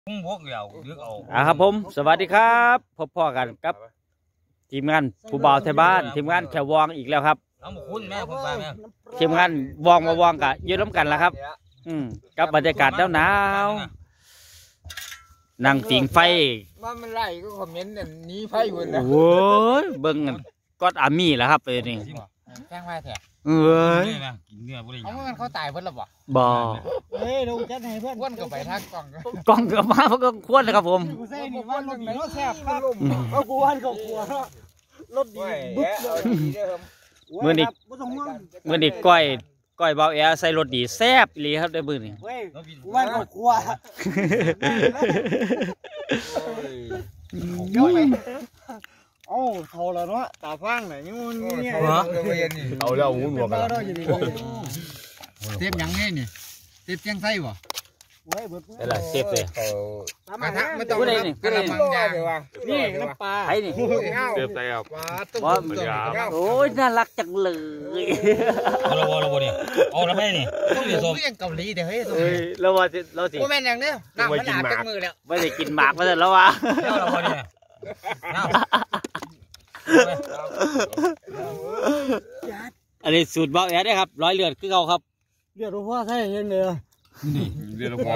พวกเดียวดึกเอาครับผมสวัสดีครับพบพ่อกันกับทีมงานผู้บ่าวไทยบ้านทีมงานแขววองอีกแล้วครับทีมงานวองมาวองกะยืนร่วมกันแล้วครับกับบรรยากาศหนาวนั่งผิงไฟมันไล่ก็คอมเมนต์นี้ไฟบนนะโอ้ยเบิ้งก็อามี่แล้วครับไปนี่แจ้งมาแท้เขาตายเพิ่นหรอบ่เฮ้ยดูจัดให้เพื่อนควนกับไปทางกล้องกับมาเพิ่นก็ควรนะครับผมกูใส่นี่ว่ารถดีรถแซ่บครับเอากูวันกับกูรถดีบึ๊บเลยมือนี่ก้อยเบาแอใส่รถดีแซ่บอีหลีครับได้มือนี่กูวันกับกูโอ้เท่าแล้วเนาะตาฟังไหนนี่มันเนี่ยเอาแล้วงูหนวกเทียบยังไงนี่เทียบยังไส้บ่ได้ละเซฟเลยกระทะไม่ต้องกระมังยานี่น้ำปลาไอ้นี่เติมไปครับโอ้ยน่ารักจังเลยเราเนี่ยเอาแล้วไม่นี่ต้องมีส้มเกาหลีเดี๋ยวเฮ้ยเราสิโอ้แม่นอย่างเนี้ยน้ำมันอาบจากมือแล้วไม่ได้กินหมากมาแต่แล้ววะเราเนี่ยอันนี้สูตรเบาแอดได้ครับร้อยเลือดคือเขาครับเลือดพ่อใช่ยังเลยเดือดพอ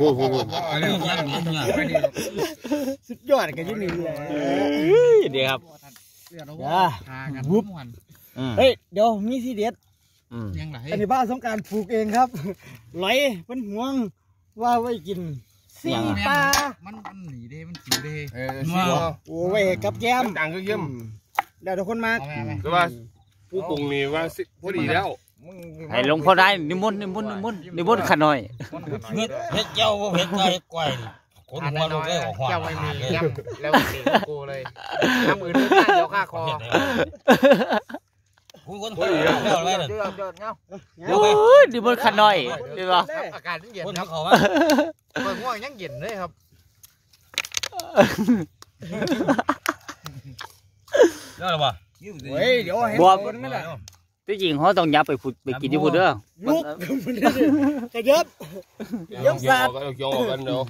สุดยอดกันยิ่งเลยเดี๋ยวครับวุบเฮ้ยเดี๋ยวมีทีเด็ดอันนี้บ้านสงการปลูกเองครับไหลเป็นห่วงว่าไว้กินสีปลามันหนีได้มันสีได้โอ้ยกับแก้มต่างก็เยี่ยมเดี๋ยวทุกคนมาแต่ว่าผู้ปรุงนี่ว่าพอดีแล้วให้ลงพอได้นิมนต์ขน่อยเฮ็ดเจ้าเฮ็ดก้อยคนหัวลูกได้หัวเจ้าไม่มีย่ำแล้วตีกูเลยทำอื่นไม่ได้เดี๋ยวฆ่าคอคุณคนเดียวเลยโอ้ยนิมนต์ขน่อยดีป่ะอากาศเย็นครับเขาว่าเปิดง่วงยังเย็นเลยครับเรื่องอะไรวะเฮ้ยเดี๋ยวให้คนนั่นแหละที่จริงเขาต้องยับไปกินที่พูดเด้อลุกกระยับสัตว์กันเดี๋ยว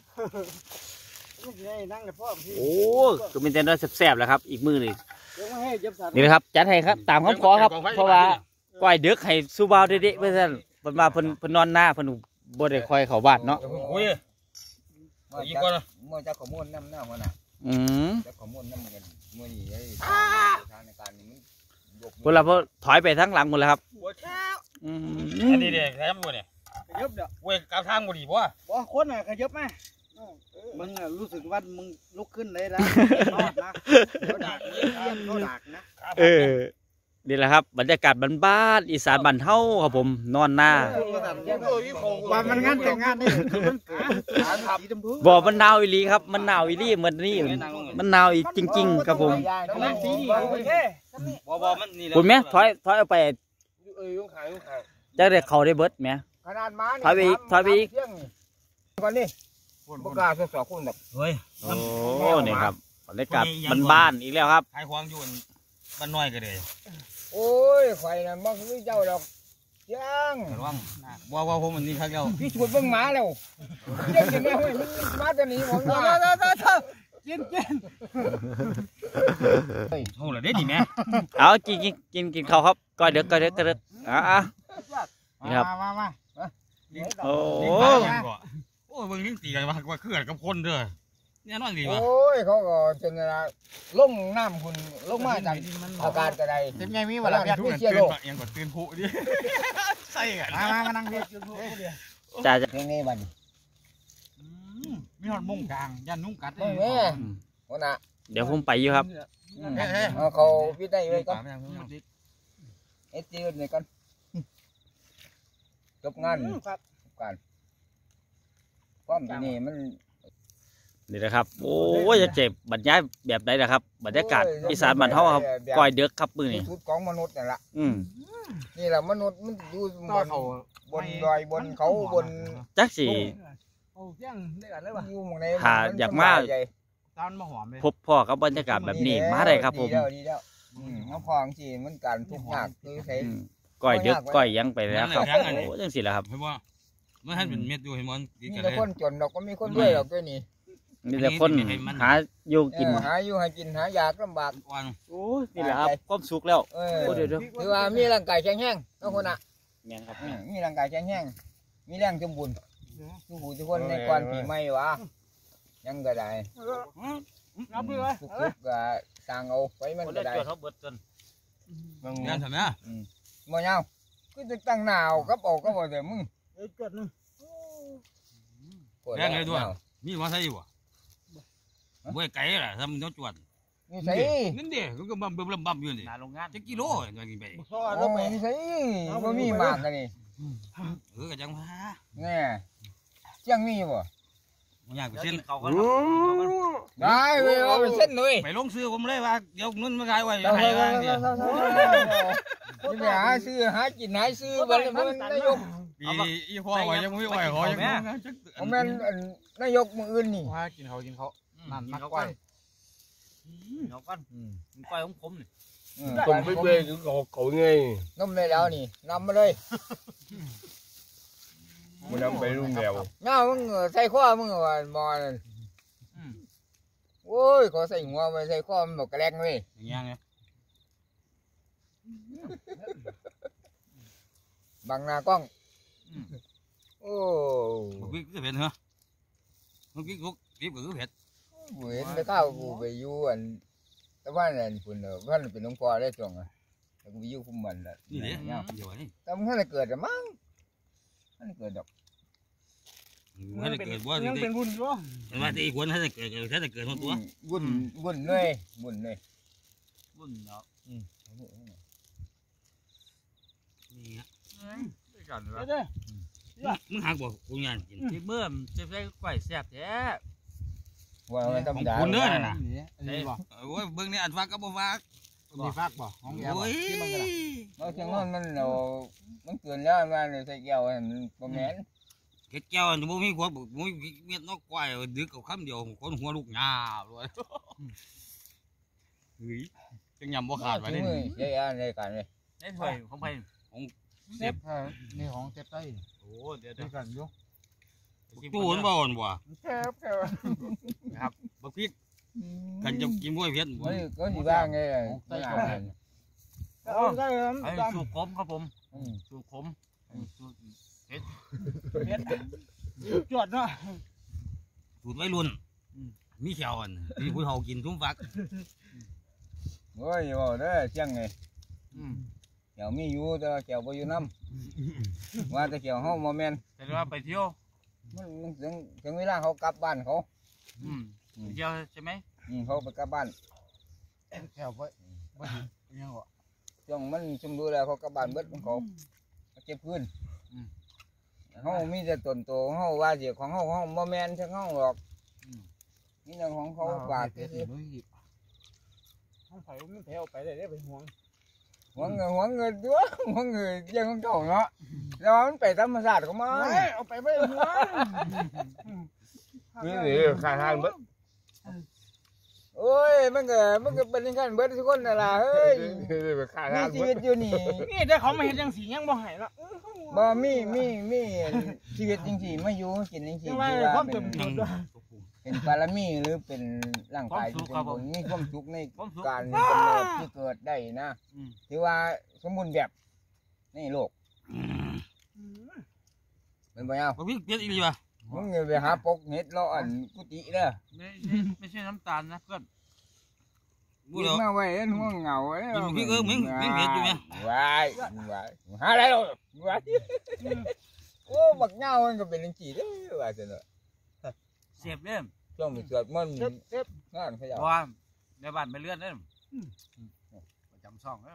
โอ้ก็เป็นแต่เนื้อแซ่บๆแล้วครับอีกมือหนึ่งนี่นะครับจัดให้ครับตามคำขอครับเพราะว่าก้อยเด็กให้ซูบาวเด็ดๆเพื่อนเพิ่นมาเพิ่นนอนหน้าเพิ่นบ่ได้คอยเข้าบ้านเนาะอีกคนนะมื่อจะขโมยน้ำหน้ามันน่ะจะขโมยน้ำเงินมื่อนี้ทางในการนี้เวลาพอถอยไปทั้งหลังหมดแล้วครับอันนี้เด็กแค่หมดเนี่ยขยับเดี๋ยวเว้ยกาวทางบ่ดีป่ะคนน่ะขยับไหมมึงรู้สึกว่ามึงลุกขึ้นเลยแล้วนะเขาดักนะนี่แหละครับบรรยากาศบ้านๆอีสานบ้านเฮาครับผมนอนหน้าว่ามันงานแต่งงานนี่บ่มันหนาวอีหลีครับมันหนาวอีหลีเหมือนนี่มันหนาวอีกจริงๆครับผมคุณแม่ถอยเอาไปจะได้เขาได้เบิดแม่ถอยไปอีกก่อนนี่บกล้าสอบคุณแบบเฮ้ยโอ้นี่ครับบรรยากาศบ้านอีกแล้วครับขายควางอยู่บ้านน้อยก็เลยโอ้ยไฟนั่นมันคือเจ้าดอกยังว่าผมมันนี่ครับเจ้าพี่ชวนเบิ่งหมาแล้วเรื่องอย่างนี้เฮ้ยมันมาจะหนีผมว่ากินโอ้เลยได้ดีไหมเอากินข้าวครับก้อยเด็กนี่ครับโอ้เบิ่งยังตีกันว่าคือกับคนเด้อเนี่ยนอนดีวะโอ้ยเขาก็จนละล่งน้ำคุณล่งมาจากอากาศกระไดเต็มไงมีเวลาทุกคนยังกดตื่นผู้ดิใส่กันมานั่งเรียกจ่าเพลงนี้บัดมีหอดมุ้งกลางยันนุ่งกัดเลยแม่คนน่ะเดี๋ยวผมไปอยู่ครับเขาพิจได้เลยก็เอสจีเลยกันจบงานกันความที่นี่มันนี่นะครับโอ้ยจะเจ็บบรรยายแบบไหนนะครับบรรยากาศอีสานบ้านเฮาครับก้อยเด็กครับมือนี่ชุดของมนุษย์นี่แหละนี่แหละมนุษย์มันอยู่บนดอยบนเขาบนจักสิหาอยากมาพบพ่อกับบรรยากาศแบบนี้มาได้ครับผมน้องพองจีมันการทุกข์ยากคือใช้ก้อยเด็กก้อยยังไปแล้วครับโอ้จังสิแหละครับมันให้เป็นเม็ดอยู่ให้มันกินมีกันแต่เลยคนจนเราก็มีคนรวยเราด้วยนี่มีแต่คนหาอยู่กินหาอยู่หากินหายากลำบากวันโอ้ยนี่แหละครับความสุขแล้วเออโอ้เดี๋ยวคือว่ามีร่างกายแข็งแรงทุกคนอ่ะแม่นครับมีร่างกายแข็งแรงมีแรงสมบูรณ์ทุกผู้ทุกคนในก่อนปีใหม่วะยังก็ได้นับเลยทุกๆก็ต่างเอาไปมันก็ได้เขาเบิดจนงานทำไมบ่ยาวก็จะตั้งหนาวกับออกก็บ่ได้มึงเอ้ยจุดนึงแรงเลยด้วยมีมาใส่อยู่อ่ะบ่ไก่ล่ะทำน้องจวนนี่ใส่นั่นเด้ก็บัมบัมอยู่นี่หน้าโรงงานจะกิโลตัวนี้ไปซอโอ้แล้วไปนี่ใส่บ่มีมากกันนี่ก็จังว่าแน่เจียงมีบ่อยากไปเส้นเขาก็ได้เว้ยเอาไปเส้นหน่อยไปลงซื้อผมเลยว่าเดี๋ยวเงินมาขายไว้เดี๋ยวให้ว่าเนี่ยนี่ไปหาซื้อหากินหาซื้อบ่ได้มันนายกปีอีพ่อไว้ยังไม่ไหวขอยังบ่แม่นนายกมื้ออื่นนี่ว่ากินเขานั่นนักเขากว่าเขาก้อนก้อยของผมนี่ผมไปเบรกเขาไงนมได้แล้วนี่นำมาเลยมันนำไปรุ่งแล้วเงามึงใส่ข้อมึงว่าบ่นั่นโอ้ยขอใส่หัวไปใส่ข้อมันบ่กระแลงเว้ยอย่างเงี้ยไงบังหน้ากล้องโอ้มึงพี่ก็เผ็ดเหรอมึงพี่ก็พี่ก็เผ็ดกูเห็นแต่ข้าวกูไปอยู่อันแต่ว่านั่นพุ่นว่าเป็นหลวงพ่อได้ช่วงอ่ะแต่กูไปอยู่คุมมันน่ะนี่เด้เนี่ยเดี๋ยวนี่แต่มันเกิดอะมั้งมันเกิดดอกให้เกิดว่ายังเป็นบุญอยู่ว่าที่ควรให้เกิดให้เกิดตัวบุญเลยบุญเลยบุญเนาะนี่ฮะเด้อมึงหักบ่กูงานกินที่เมื่อจะได้ก้อยแซ่บแท้ว่ามันธรรมดาคุณเด้อน่ะนี่อันนี้บ่โอ้ยเบิ่งนี่อันฟักก็บ่ฟักมีฟากบ่ของแกบ่โอ้ยที่มันก็ได้เราเชียงนนมันเรามันเกินแล้วมันใส่แก้วมันบ่แม่นเฮ็ดแก้วบ่มีขวดบ่มีเม็ดนกควายดึกเอาคำเดียวคนหัวลูกหญ้าเลยเฮ้ยจังยำบ่ขาดไว้นี่ใช่อันในการเลยได้ถ้วยของไผเซฟนี่ของเซฟใต้โอ้เดี๋ยวด้วยกันอยู่ตู้มันบ่อ่อนบ่แซ่บครับบักพริกกันจะกินบ่เผ็ดบ่ก็สิบ้างไงเอาได้ไอ้ตามสูบขมครับผมสูบขมสูบจวดเนาะสูตรวัยรุ่นมีแขวอันที่ผู้เฒ่ากินทุ่มฟักโอ้ยบ่เด้อเชียงไงเกี่ยวมีอยู่แต่เกี่ยวบ่อยู่น้ำว่าแต่เกี่ยวเฮาบ่แม่นแต่ว่าไปเที่ยวมันถึงเวลาเขากลับบ้านเขาไปเที่ยวใช่ไหมเขาไปกลับบ้านแถวบ่ยังบ่ช่วงมันชมดูแล้วเขากลับบ้านเบิดของเขาเก็บพื้นเขามีแต่ต้นโตของเขาว่าเสียของเขาบ่แม่นทั้งเขาหรอกนี่เรื่องของเขาฝากซื่อห้องไผมันแถวไปได้ไปห่วงๆหัวเงินด้วยหัวเงินยังของเขาเนาะแล้วมันไปธรรมชาติของมันเอาไปไม่ห่วงนี่นี่ข้าทางเบิดโอ้ยมันก็เป็นอย่างนั้นเบิดทุกคนน่ะล่ะเฮ้ยข้ามีทางชีเบิวิดตอยู่นี่นี่แต่เขามาเห็นจังสียังบ่ให้ละบ่มีชีวิตจริงๆมาอยู่กินจริงๆยังที่ว่าว่าความเป็เต็นมที่ด้วยเป็นบารมีหรือเป็นร่างกายที่เป็นผลมีความสุขในการกำเนิดที่เกิดได้นะถือว่าสมบูรณ์แบบในโลกเป็นบ่ยาวบักพริกเผ็ดอีหลีว่ะมึงอย่าไปหาปกเห็ดเลาะอันกุฏิเด้อไม่ใช่น้ำตาลนะเพื่อนบ่กินแล้วมาไว้เอ็นห่วงเหงาเด้กินพริกมึงเผ็ดอยู่แม่ว้ายหาอะไรหรอกว้ายโอ้บักเหงามันก็เป็นจังซี่เด้อว่าซั่นเนาะเสียบเล่มช่วงไปสวดมนต์งานเขาเจ้าว่าในบ้านไปเลื่อนเล่มประจำช่องเล่ม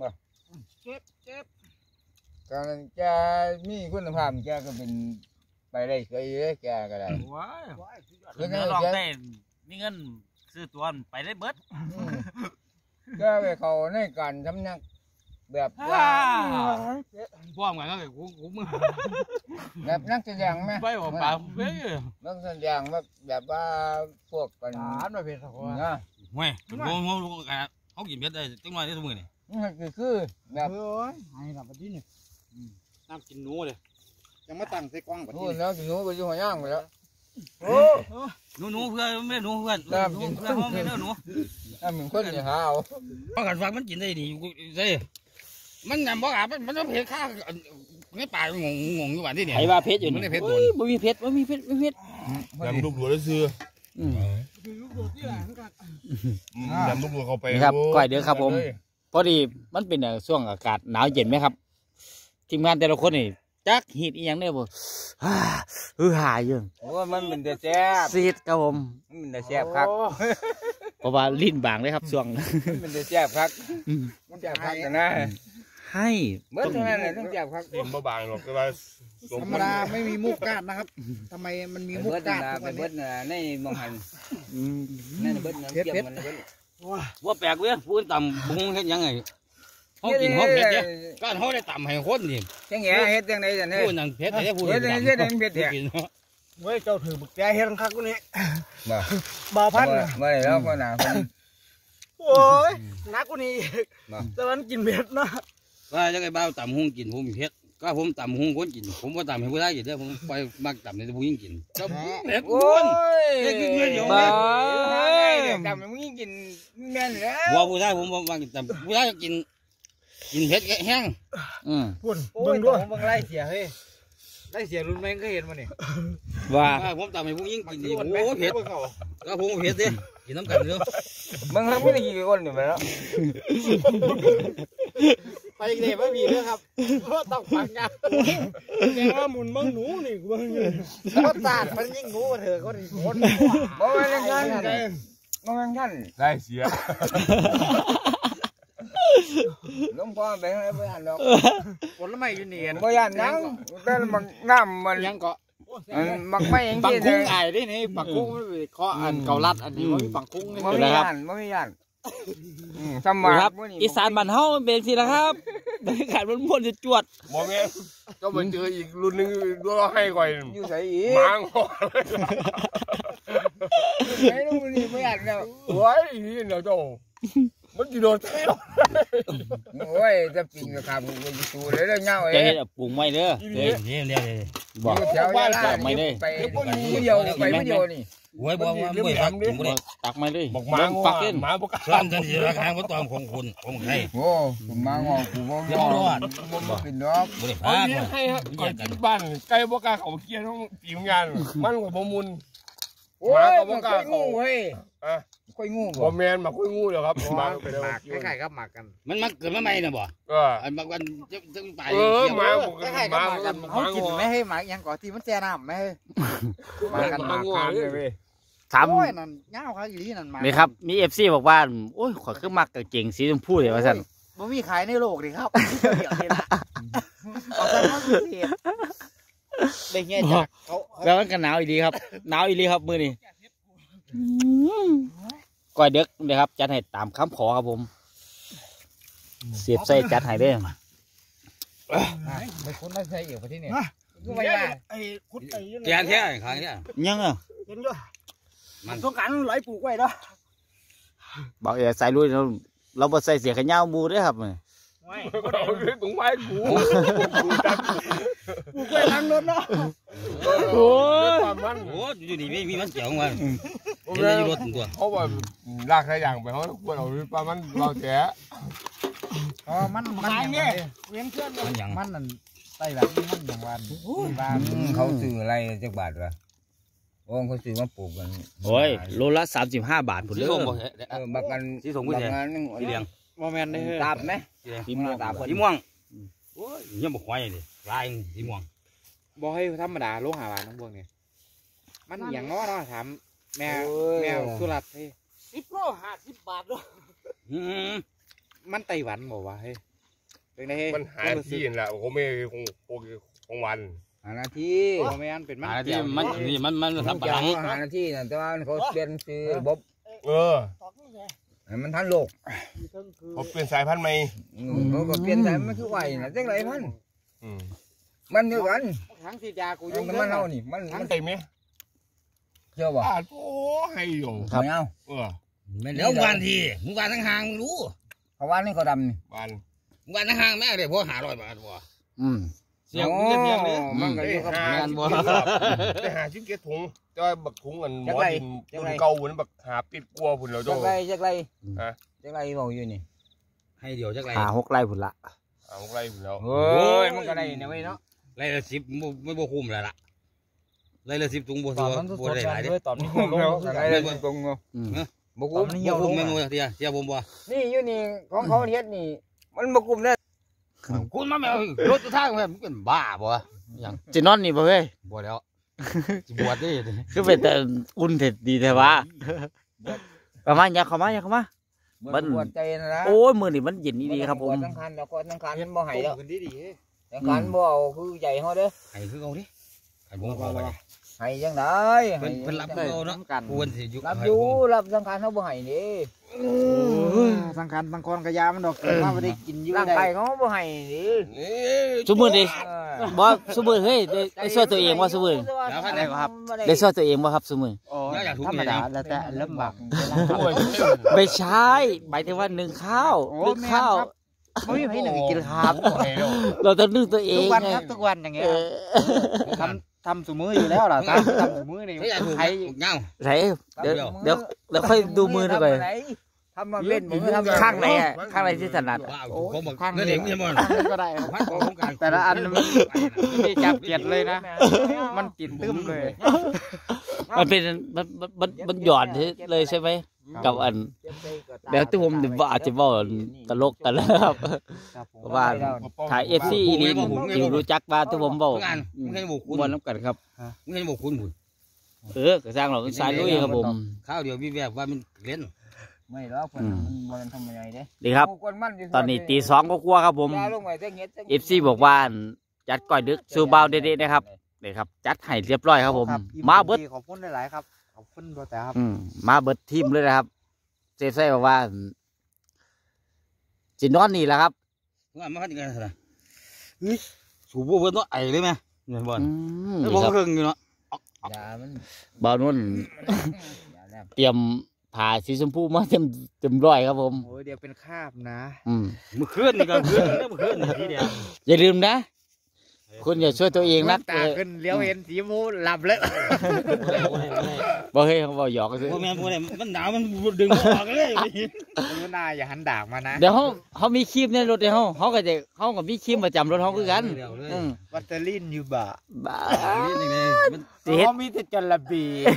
การแกมีคุณภาพแกก็เป็นไปได้เคยเลยแกก็ได้ว้ายคือเงินลองได้มีเงินซื้อตัวไปได้เบิดก็ไปเขาในการทำนักแบบว่าพร้อมกันก็กูมึงแบบนักแสดงไหมไปบ่ปากเว้ยนักแสดงแบบว่าพวกกันฐานมาเป็นสักคนนะเว้ยงงเขากินเผ็ดได้จังหน่อยได้ทุกมื้อนี่นี่คือแบบเฮ้ยให้หลับไปที่นี่น้ำกินหนูเลยยังมาตั้งใส่กล้องแบบนู่นี้นแล้วหนูไปอยู่หัวย่างไปแล้วหนูเพื่อนไม่หนูเพื่อนเพื่อนเขาไม่เล่าหนูถ้ามึงคนอย่าหาเอาเพราะกันฟังมันกินได้ดีใช่มันยำบ่อาบมันต้องเผ็ดข้าวในป่างงอยู่วันที่เนี่ยไอ้ว่าเพชรอยู่มันนี่ได้เผ็ดโอ้ยบ่มีเพชรบ่มีเพชรบ่มีเพชรยำลูกหลวงแล้วซื้ออืมยำลูกหลวงเข้าไปนี่ครับก้อยเด้อครับผมพอดีมันเป็นช่วงอากาศหนาวเย็นไหมครับทีมงานแต่ละคนนี่จักฮีดอีหยังได้บ่หาอยู่โอ้มันเป็นแต่แซ่บซีดครับผมมันเป็นแต่แซ่บครับเพราะว่าลิ้นบางเลยครับช่วงมันเป็นแต่แซ่บครับมันแซ่บครับแต่นะให้เมื่อเท่านั้นเลยต้องแซ่บครับเต็มบางหรอกแต่ว่าธรรมดาไม่มีมุกก้านนะครับทำไมมันมีมุกเบิดก้านนะทุกไปวันเบินี้ดนะในมองหันอืมนั่นเบิดนะเกี่ยมมันเบิดว่าแปลกเว้ยพูดต่ำบุ้งเฮ็ดยังไงเขากินเขาเผ็ดเนี่ยก็เขาได้ต่ำให้คนนี่จังแหเฮ็ดจังไดจังได๋พูดนั่งเผ็ดแต่พูดเฮ็ดจังได๋เฮ็ดแท้กินเว้ยเจ้าถือบุกแกเฮ็ดคักกูนี่บ่บ่าวพันบ่ได้แล้วคนน่ะคนโอ้ยนักกูนี่แต่มันกินเบ็ดเนาะว่าจะไอ้บ้าต่ำหุ้งกินผมเผ็ดก็ผมต่ำหุ้งคนกินผมว่าต่ำให้ผู้ชายกินเด้อผมไปมักต่ำในผู้หญิงกินก็เผ็ดโอ้อ้วนยบ้าดำมึงกินแม่นแล้วว่าผู้ชายผมว่ากินต่ำผู้ชายกินเผ็ดแห้งอืมพุ่นโอ้เบิ่ยงด้วยผมไล่เสียเฮ้ยไล่เสียรุ่นแม่งก็เห็นมานี่ว่าผมต่ำให้ผู้หญิงกินดีโอ้เผ็ดก็ผมเผ็ดดิกินน้ำกันเด้อมึงเฮาไม่ได้กี่คนอยู่ไปแล้วไปอีกเด็ไม่มีเรื่องครับต้องฟังกันแกว่าหมุนมึงหนูนี่กูมึงก็ตาดมันยิ่งหนูเถอะก็ดีคนบ่ว่าจังซั่นบ่ว่าจังซั่นได้เสียหลวงพ่อไปให้บ่ทันดอกผลไม้อยู่นี่บ่ย่านหยังแต่มันน้ำมันยังเกาะมักไม่อย่างปังที่คุ้งไอ้ดินี่ปังคุ้งเคาะอันเกาลัดอันนี้มันมีปังคุ้งนี่บ่มีย่านบ่มีย่านสมัครับ อีสานบ้านเฮาเป็นสิละครับบรรยากาศมันม่วนจวดบ่แม่ก็มาเจออีกรุ่นนึงด้วยให้ก่อยอยู่ไสอีกมางก่อนไอ้นู่นนี่บ่ย่านแล้วโอ้ยนี่เนาะเจ้ามันสิโดนเที่ยวโอ้ยจะปิงก็ครับกูอยู่ตูเลยแล้วเหงาๆเอ้จะเฮ็ดปรุงไว้เด้อเด้อเดี๋ยวบอกแถวยาลาไปผู้เดียวไปผู้เดียวนี่โอ้ยบอกว่าไม่ฟักกินบ่ได้ตักมาเลยบอกมาปักเล่นมาบ่กล้าร้านทันทีราคาก็ตอมของคุณของใครโอ้ผมมางอกูบ่ยอมบ่กินดอกบ่ได้เอาพาเลี้ยงให้ฮะก่อนที่บ้านไก่บ่กล้าเข้าเกียร์ต้องตีงานมันก็บ่มุนโอ้ยมันค่อยงูเฮ้ยอ่ะค่อยงูบ่แม่นมาคุยงูเด้อครับมาไปเด้อคล้ายๆกับหมากกันมันมักเกิดมาใหม่น่ะบ่ก็อันบางวันจะตายมาคล้ายๆกับหมากกันเขากินไม่ให้หมากยังก่อที่มันแช่น้ำไม่ให้หมากกันหมากกันเลยเว้ยถามโอ้ยนั่นเงาเขาอยู่ที่นั่นหมากนี่ครับมี FC บอกว่าโอ้ยขอยคือมักกางเกงสีชมพูเดี๋ยวว่าซั่นมันมีขายในโลกดิครับเดี๋ยวนี้ละเอาไปมันเสียได้เงี้ยจากเขาแล้วมันก็หนาวอีหลีครับหนาวอีหลีครับมื้อนี้ก้อยเด็กนะครับจัดให้ตามคำขอครับผมเสียบใส่จัดให้เด้อไม่คุ้นไม่ใช่อยู่ประเทศนี้กูไม่ได้ไอ้คุดไอ้ยังแกนแท้ขายแท้ยังอ่ะเห็นด้วยมันต้องการไหลปลูกไว้เนาะบอกอย่าใส่ลุยเราบ่ใส่เสียขยาวหมูเด้อครับไม่เอาถุงไม้กูปลูกไว้ทางรถเนาะโอ้ยความมันโอ้อยู่นี่มีมันเกี่ยวกันเห็นอยู่รถตัวเขาว่าลากใส่อย่างไปเขาควรเอาปลามันเราแฉอ๋อมันเนี่ยเวียนเพื่อนมันยังมันนั่นไต้แบบมันอย่างวันบ้านเขาซื้ออะไรจักบาทวะโอ้เขาซื้อมาปลูกกันโอ้ยโลละ35 บาทพุ่นสีเด้ส้มอบ่บักกันสีส้มกูแท้ สีเหลืองโมเมนต์นี่ตาบไหมสีม่วงตาบสีม่วงโอ้ยยังบ่ควายนี่ลายสีม่วงบอกให้ธรรมดาโลหะบาททั้งพวกนี้มันอย่างน้อยเนาะถามแม่สุรัตน์เฮ้10 โล 50 บาทด้วย มันไต้หวันบอกว่าเฮ้ยเป็นไงเฮ้ยมันหาที่แหละเขาไม่คงวัน 5 นาทีโมเมนต์เป็นมันอันนี้มันนี่มันทำปะหลัง 5 นาทีนะแต่ว่าเขาเปลี่ยนซื้อระบบเออให้มันทันโลกเขาเปลี่ยนสายพันธุ์ใหม่เขาก็เปลี่ยนแต่มันคือไหวนะจังไรพันอืมมันเดียวกันทั้งสีดากูมันมันเอานี่มันมันเต็มไหมเชื่อบ่โอ้ให้อยู่ไม่เอาเออเดี๋ยววันทีมึงวันทั้งห่างรู้เขาว่านี่เขาดำนี่วันวันทั้งห่างแม่เลยพวก500 บาทบ่อืม 10 สียงมันเสียงเลยมันก็อยู่กับงานบ่ไปหาชิ้นเกล็ดถุงจอยบักถุงอันหมอดินตัวเก่าหุ่นบักหาปิดกลัวหุ่นเราจัจ้กไรฮะจักไรบอกอยู่นี่ให้เดี๋ยวจักไร 6 ไร่พุ่นละเอาไรหุ่นแล้วเฮ้ยมันก็ได้เนี่ยไว้เนาะไรละ10ไม่บ่คุ้มแล้วล่ะไรละ10ถุงบ่ตบ่อนมันบ่ได้หลายเด้ตอนนี้ลงอะไรเลยตรงเนาะบ่กุ้มบ่คุ้มแม่นบ่เสียผมบ่นี่อยู่นี่ของเขาเฮ็ดนี่มันบ่กุ้มเด้อคุณมาแม่รถทางแม่มันเป็นบ้าบ่หยังสินอนนี่บ่เว้ยบ่แล้วสิบวชดิคือเป็นแต่อุ่นเท็ดดีแท้วะประมาณอย่าเข้ามามันปวดใจนะโอ้ยมื้อนี้มันเย็นดีครับผมทั้งคันแล้วก็ทั้งคันมันบ่ให้แล้วขึ้นดีทั้งคันบ่เอาคือใหญ่เฮาเด้อให้คือเอาดิให้ผมเอาไปให้จังได๋เพิ่นรับเอาเนาะควรสิอยู่รับอยู่รับทั้งคันเฮาบ่ให้นี่สังขารบางคนกระยามันดอกเกิดมาไม่ได้กินอยู่ร่างได้กายเขาบ่ให้นี่ซุมื้อนี้บ่ซุมื้อเฮ้ยได้ช่วยตัวเองบ่ซุมื้อได้ช่วยตัวเองบ่ครับซุมื้อธรรมดาแล้วแต่ลำบากไม่ใช่หมายถึงว่านึ่งข้าวนึ่งข้าวไม่มีให้หนึ่งกินครับเราต้องนึ่งตัวเอทุงกวันไงครับทุกวันอย่างเงี้ยทำสมืออยู่แล้วล่ะทำสมือนี่ใครเงาไหนเดี๋ยวค่อยดูมือหน่อยก่อนทำมาเล่นผมทำข้างไหนอ่ะข้างไหนที่ถนัดว้าวผมบอกข้างเด็กนี่มันก็ได้พัดของการแต่ละอันไม่จับเกียดเลยนะมันกินตึ้มเลยมันเป็นมันหย่อนเลยใช่ไหมกับอันเดี๋ยวที่ผมว่าอาจจะบอกตลกกันแล้วครับว่าถ่ายเอฟซีนี่อยู่รู้จักว่าที่ผมบอกงานไม่ใช่บุกคุณมวนน้ำกันครับไม่ใช่บุกคุณบุญกระสร้างหรอกสายลุยครับผมข้าวเดียวมีแบบว่ามันเล่นไม่หรอกมันทำยังไงเด้ดีครับ ตอนนี้ตี 2 ก็กลัวครับผมเอฟซีบอกว่าจัดก้อยดึกซูบาวเด็ดๆนะครับนี่ครับจัดให้เรียบร้อยครับผมมาเบิดขอบคุณหลายๆครับขอบคุณแต่ครับมาเบิดทีมเลยนะครับเซฟไซ่บอกว่าจินนอนนี่แหละครับงานมาพัดกันอะไรสูบบัวเบิ้ลต้องไอเลยไหมเงินบอลแล้วผมเครื่องอยู่เนาะบ่าวนุ่นเตรียมผ่าสีชมพูมาเต็มร้อยครับผมโอ้ยเดี๋ยวเป็นคาบนะมือเคลื่อนนี่ก็เคลื่อนแล้วมือเคลื่อนทีเดียวอย่าลืมนะคุณอย่าช่วยตัวเองนะตาขึ้นเลี้ยวเห็นสีชมพูหลับเลยบ่เฮ้ยเขาบอกหยอกกันสิพวกแม่พวกนี้มันหนาวมันดึงออกเลยคุณนายอย่าหันดากมานะเดี๋ยวเขามีครีมในรถเขาก็มีครีมประจำรถเขาคือกันวัตเตอร์ลินอยู่บ่าบ้าเขามีแต่จระบี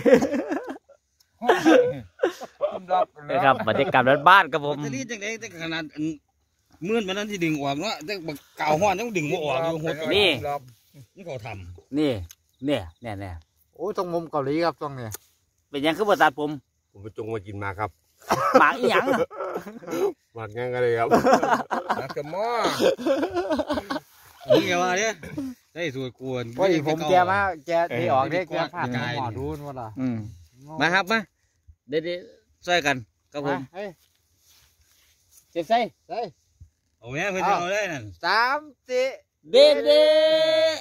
นะครับบรรยากาศบ้านๆครับผมจะรีดจังไดแต่ขนาดมื่นมันนั้นที่ดึงออกเนาะแต่เก่าห้อนต้องดึงมาออกอยู่หัวนี่เขาทำนี่โอ้ตรงมุมเกาหลีครับตรงเนี้ยเป็นยังคือบ่ตัดผมผมไปจงมากินมาครับหมากอีหยังหมักงั้นก็เลยครับนักกระม้อนี่ไงว่าเนี่ยได้สวยกวนโอ้ยผมแกมาแกที่ออกเนี่ยแกผ่านหมอดูนว่าล่ะมาครับมาเดี๋ยวช่วยกันครับผมเจ็บใส่ใส่เอาแม่เพื่อนเอาได้นั่น 3 4 เด็ด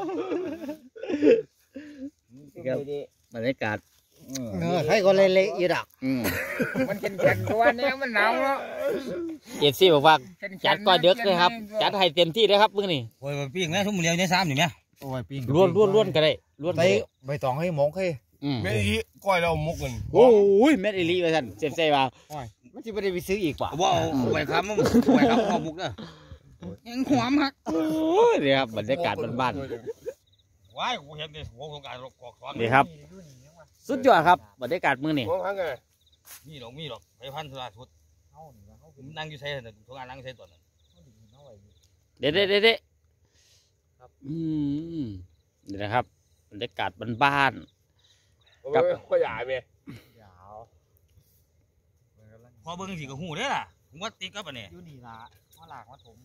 บรรยากาศใครก็เละๆอยู่ดักมันแข็งตัวนี้มันหนาวเนาะเอฟซีบอกว่าจัดก้อยเด็กเลยครับจัดให้เต็มที่เลยครับมื้อนี้โอ้ยปิ้งแม่ทุ่มเดียวในซ้ำนี่แม่โอ้ยปิ้งล้วนก็ได้ล้วนไปใบตองให้หมงให้แม่อีก้อยเรามุกกันโอ้ยเม็ดอีลีว่าซั่นเจ็บใจว่ามันจะไม่ได้ไปซื้ออีกป่ะว่าเอาไปครับมันไปครับเอาบุกเด้อยังขวามฮักโอ้ยนี่ครับบรรยากาศบ้านว้ายกูเห็นในหัวของการกอกซ้อนๆนี่ครับ สุดยอดครับบรรยากาศมื้อนี้มองข้างไงมีหรอกไปพันธุระทุดนั่งอยู่ใส่ทุกงานนั่งใส่ตัวนั้นเด็ดนี่นะครับบรรยากาศบ้านกับก็ใหญ่ไหมพอเบิ้งสิกับหูได้ล่ะผมว่าติ๊กกับอันนี้อยู่นี่ละมาหลากมาถม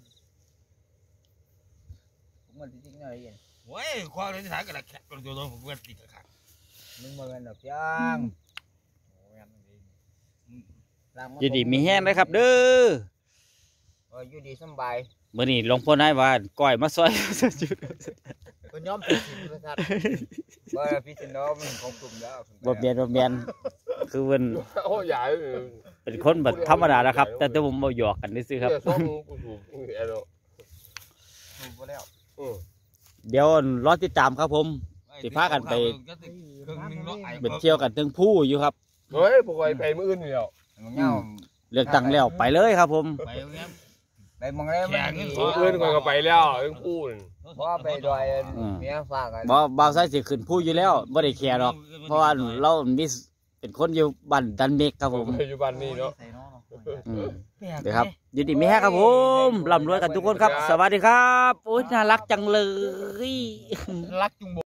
มันจริงๆเลยโอ้ยความในสถานการณ์แคบกันตัวผมว่าติ๊กกับขามึงมาเป็นดอกย่างๆยินดีมีแห้งนะครับเด้ออยู่ดีสบายมื้อนี้หลวงพ่อนายว่าก้อยมาซอยเป็นย้อมเป็นสีประทัดว่าพี่ชินน้องมันของกลุ่มแล้วบ่แม่นคือเพิ่นโอ้ใหญ่เป็นคนแบบธรรมดาแล้วครับ แต่ผมบ่หยอกกันซื่อๆครับส้มกูถูกแอโร่ถูกแล้วเดี๋ยวรอติดตามครับผมสิพากันไปเที่ยวกันถึงผู้อยู่ครับเฮ้ยพวกไอ้ไปมื้ออื่นนี่แล้วเงาเลือกตั้งแล้วไปเลยครับผมไปมองได้มันมื้ออื่นก็ไปแล้วเรื่องพูดเพราะไปดอยเมียฝากกันบ่าวไซสิขึ้นผู้อยู่แล้วบ่ได้แคร์หรอกเพราะว่าเรามีเป็นคนอยู่บ้านดันเมกครับผมปัจจุบันนี้เนาะเดี๋ยวครับยินดีมีแฮครับผมร่ำรวยกันทุกคนครับ สวัสดีครับโอ้ยน่ารักจังเลยรักจุง